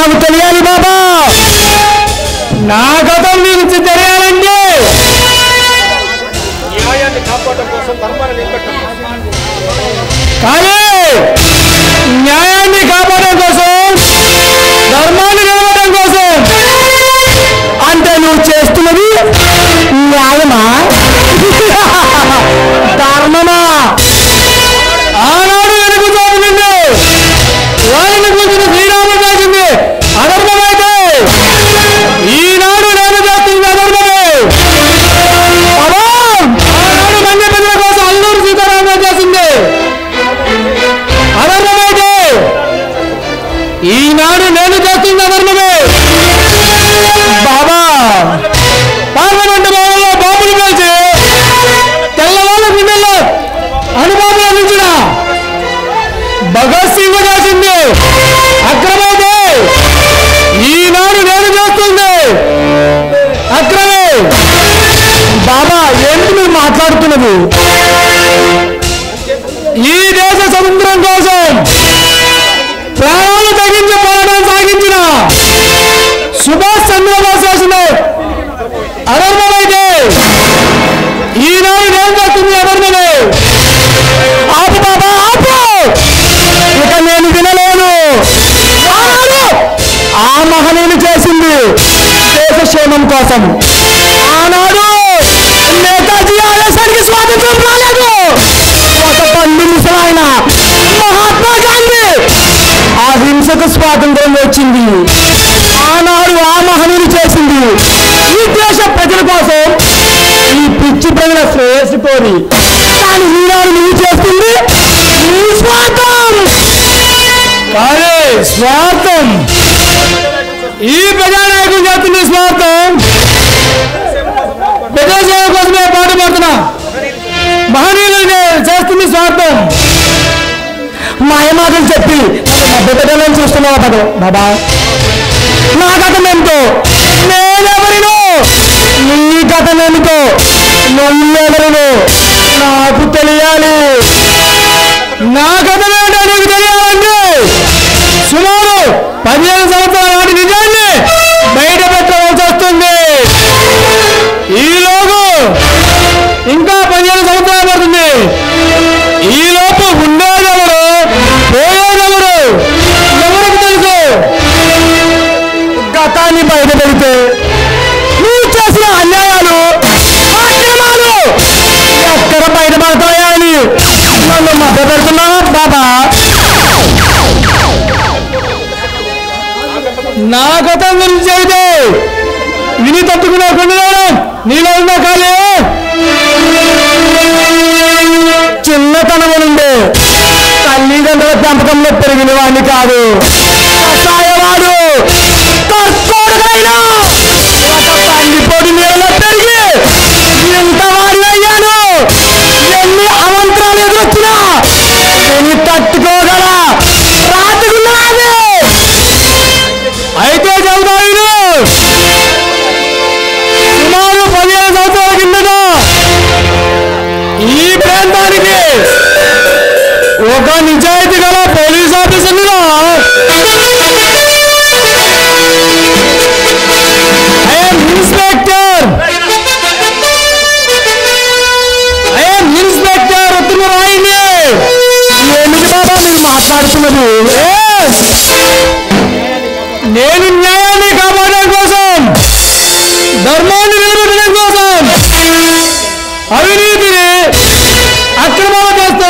నాకు తెలియాలి బాబా. నా గతం గురించి తెలియాలంటే న్యాయాన్ని కాపాడడం కోసం ధర్మాన్ని నిలబెట్టడం, కానీ న్యాయాన్ని కాపాడడం కోసం ధర్మాన్ని నిలబడడం కోసం అంటే నువ్వు చేస్తున్నది న్యాయమా ధర్మమా? ఆనాడు వెనుకుతోంది వారిని కూర్చున్న శ్రీరాముడు చేసింది అధర్మమైతే ఈనాడు నేను చేస్తుంది అధర్మమే. ఆనాడు మండ్య ప్రజల కోసం అల్లూరు సీతారామరాజు చేసింది అధర్మమైతే ఈనాడు నేను చేస్తుంది అధర్మమే. బాబా పార్లమెంట్ భవనంలో బాంబులు పేల్చి తెల్లవాళ్ళ గుండెల్లో అనుభవం అందించిన భగత్ సింగ్ చేసింది అక్రమైతే ఈనాడు నేను చేస్తుంది అక్రమే. బాబా ఏంటి మీరు మాట్లాడుతున్నది? ఈ దేశ స్వతంత్రం కోసం ప్రాణాలు తగ్గించి పోరాటం సాగించిన సుభాష్ చంద్రబోస్ చేసిన అధర్మమైతే ఈనాడు నేను చేస్తుంది అధర్మమే. ఆపు బాబా ఆపు, ఇక నేను వినలేను. ఆ మహనీయులు చేసింది దేశ క్షేమం కోసం. ఆనాడు నేతాజీ ఆదేశానికి స్వాతంత్రం రాలేదు. ఒక పండు ముసలాయన మహాత్మా గాంధీ అహింసకు స్వాతంత్రం వచ్చింది. ఆనాడు ఆ మహనీయులు చేసింది ఈ దేశ ప్రజల కోసం, ఈ పిచ్చి ప్రజల శ్రేయస్సు కోరి. కానీ ఈనాడు నువ్వు చేస్తుంది నీ స్వార్థం. కానీ స్వార్థం ఈ ప్రజానాయకులు చేస్తుంది స్వార్థం. ప్రజాసేవ కోసమే పాటుపడుతున్నా మహనీయులు చేస్తుంది స్వార్థం. మాయమాటలు చెప్పి మధ్యప్రదేశ్ చూస్తున్నావా పద బాబా? నా గతం ఏమిటో నేనెవరినో, నీ గతం ఏమిటో నువ్వెవరినో నాకు తెలియాలి. నా గతం ఏమిటో నీకు తెలియాలంటే సుమారు 15 సంవత్సరాల నాటి నిజాన్ని బయట పెట్టవలసి వస్తుంది. ఈలోపు ఇంకా 15 సంవత్సరాలు పడుతుంది. ఈలోపు ఉండేదెవరు పోయేదెవరు ఎవరికి తెలుసు? గతాన్ని బయట పెడితే నువ్వు చేసిన అన్యాయాలు అక్రమాలు ఎక్కడ బయటపడతాయా అని నన్ను మధ్య పెడుతున్నావా బాబా? నా గతం గురించి అయితే విని తట్టుకునే కొండలేను నీలో ఉన్న ఖాళీ చిన్నతనము నుండి తల్లిదండ్రుల పెంపకంలో పెరిగిన వాడిని కాదు. కషాయవాడు కర్కోడుకైనా ఒక పండిపోటు నీళ్ళలో పెరిగి ఎంత వాడి అయ్యాను. ఎన్ని అమంత్రాలు ఎదురొచ్చినా నేను తట్టుకోగల రాత్రిగున్నది. అయితే చదువుతాను సుమారు 15 సంవత్సరాల కిందట ఈ ప్రాంతానికి ఒక నిజాయితీ గల పోలీస్ ఆఫీసర్గా ఇన్స్పెక్టర్ ఉత్తమ రాయండి. ఏమిటి బాబా మీరు మాట్లాడుతున్నది? నేను న్యాయాన్ని కాపాడడం కోసం, ధర్మాన్ని నిలబెట్టడం కోసం అవినీతిని అక్రమాలు చేస్తూ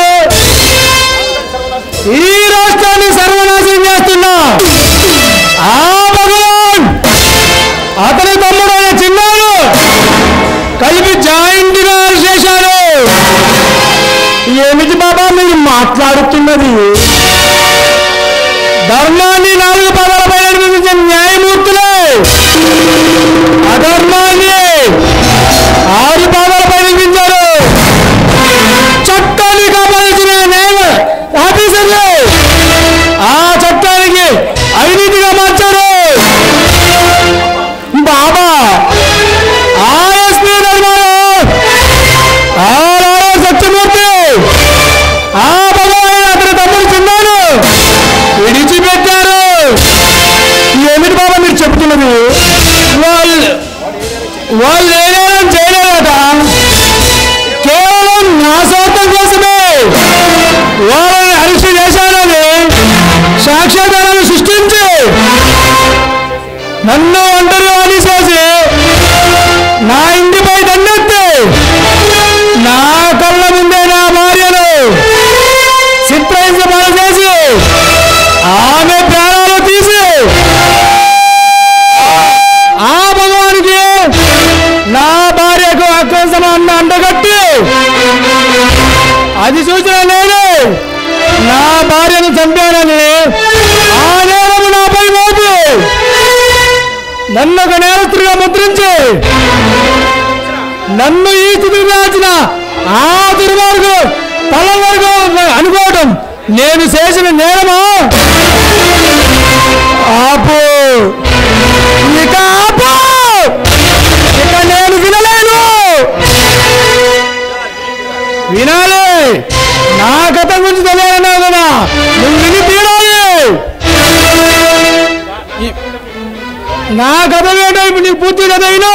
ఈ రాష్ట్రాన్ని సర్వనాశనం చేస్తున్నా ఆ భగవాన్ అతని తమ్ముడైన చిన్నాడు కలిపి జాయింట్ గా చేశారు. ఏమిటి బాబా మీరు మాట్లాడుతున్నది? ధర్మాన్ని 4 పదాలపై నిర్మించే న్యాయమూర్తులే అధర్మాన్ని 6 పాదాలపై నిర్మించారు. చట్టాన్ని కాపాడించిన న్యాయ ఆఫీసర్లే ఆ చట్టానికి అవినీతిగా మార్చారు. బాబా ఆర్ఎస్పీ ధర్మాలు ఆ సత్యమూర్తి ఆ భగవాన్ అతని తమ్ముడు నన్ను ఒంటరివాణి చేసి నా ఇంటిపై దండెత్తి నా కళ్ళ ముందే నా భార్యను చిత్రహింస చేసి ఆమె ప్రాణాలు తీసి ఆ భగవానికి నా భార్యకు అక్రమ అండగట్టి అది చూసిన నేను నా భార్యను చంపానని ఆ నేరము నాపై మోపి నన్ను ఒక నేరస్తుడిగా ముద్రించి నన్ను ఈ స్థితికి రాచిన ఆ దుర్మార్గు తల వరకు అనుకోవడం నేను చేసిన నేరమా? ఆపు, ఇక ఆపు, ఇక నేను వినలేను. వినాలి, నా కథ గురించి తెలియాలన్నావు కదా, నువ్వు విని తీరాలి. నా కథ ఏంటో ఇప్పుడు నీకు పూర్తి కథ అయినా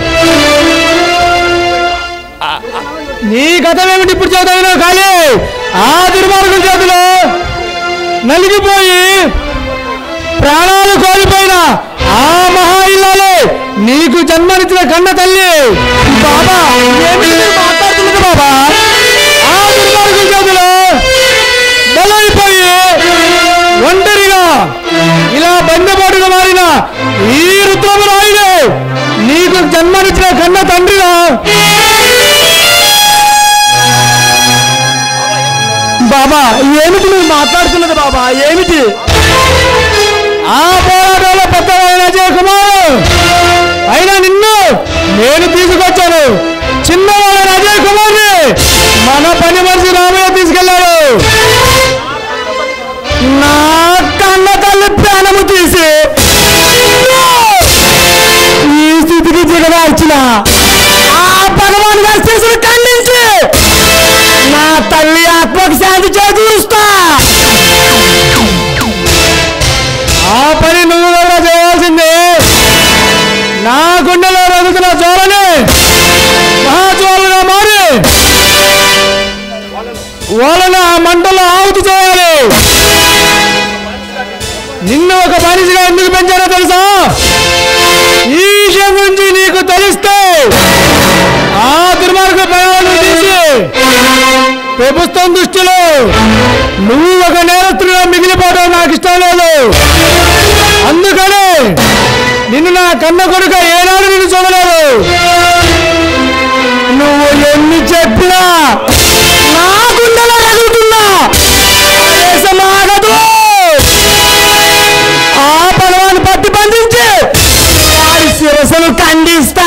నీ కథ ఏమిటి ఇప్పుడు చదువుతాయినా కానీ ఆ దుర్మార్గుల చేతిలో నలిగిపోయి ప్రాణాలు కోల్పోయిన ఆ మహా ఇల్లాలే నీకు జన్మనిచ్చిన కన్న తల్లి బాబా మాట్లాడుతున్నది బాబా. ఆ దుర్మార్గుల చేతిలో బలైపోయి ఒంటరిగా ఇలా బందపాటుగా మారిన ఈ రుద్రమరాయుడే నీకు జన్మనిచ్చిన కన్న తండ్రిగా. బాబా ఏమిటి నువ్వు మాట్లాడుతున్నది బాబా? ఏమిటి? ఆ పోరాటంలో పెద్దవాళ్ళ అజయ్ కుమార్ అయినా నిన్ను నేను తీసుకొచ్చాను. చిన్నవాళ్ళ అజయ్ కుమార్ని మన పని మనిషి రామయ్య తీసుకెళ్ళాడు. నా కన్న తల్లి ప్రాణము తీసి ఈ స్థితికి దిగదార్చిన ఆ భగవాన్ గారి శిశుని ఖండించి నా తల్లి ఆత్మకు శాంతి చేకూరుస్తా. ఆ పని నువ్వు కూడా చేయాల్సిందే. నా గుండెలో రగుతున్న జ్వాలని మహాజ్వాలుగా మారి వాళ్ళని ఆ మంటలో ఆహుతి చేయాలి. నిన్ను ఒక మనిషిగా ఎందుకు పెంచారో తెలుసా? ఈ విషయం గురించి నీకు తెలిస్తే ఆ దుర్మార్గ ప్రయాణాలను తీసి ప్రభుత్వం దృష్టిలో నువ్వు ఒక నేరస్తుడిగా మిగిలిపోవడం నాకు ఇష్టం లేదు. అందుకని నిన్ను నా కన్న కొడుక ఏనాడు నిన్ను చూడలేదు. నువ్వు ఎన్ని చెప్పినా నా గుండెలో రగులుతున్నా ఆగదు. ఆ భగవాన్ పట్టి బంధించి వారి శిరస్సును ఖండిస్తా.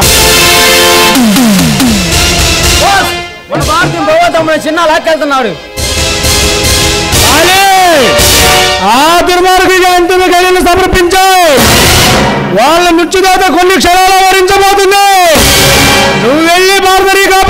మన భారతీయ భగవతమ్ముడు చిన్న లాక్కెళ్తున్నాడు. ఆ దుర్మార్గుడిగా అంతిమ గడియలు సమర్పించావు. వాళ్ళ మృత్యుదాత కొన్ని క్షణాలు వరించబోతుంది. నువ్వు వెళ్ళి భారతరీగా